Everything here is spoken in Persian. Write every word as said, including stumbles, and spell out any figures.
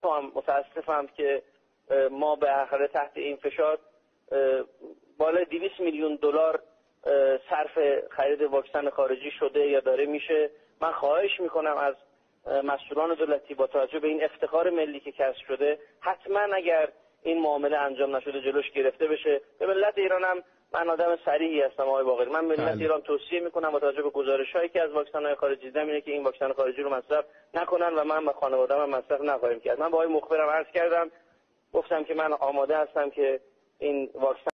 هم متاسفم که ما به هر تحت این فشار بالای دویست میلیون دلار صرف خرید واکسن خارجی شده یا داره میشه. من خواهش میکنم از مسئولان دولتی با توجه به این افتخار ملی که کسب شده حتما اگر این معامله انجام نشده جلوش گرفته بشه. به ملت ایران هم من آدم صریحی هستم آقای باقری، من ملت بله. ایران توصیه میکنم با توجه به گزارش‌هایی که از واکسن‌های خارجی دیدم اینه که این واکسن خارجی رو مصرف نکنن و من و خانواده‌ام مصرف نخواهیم کرد. من با آقای مخبرم عرض کردم، گفتم که من آماده هستم که این واکسن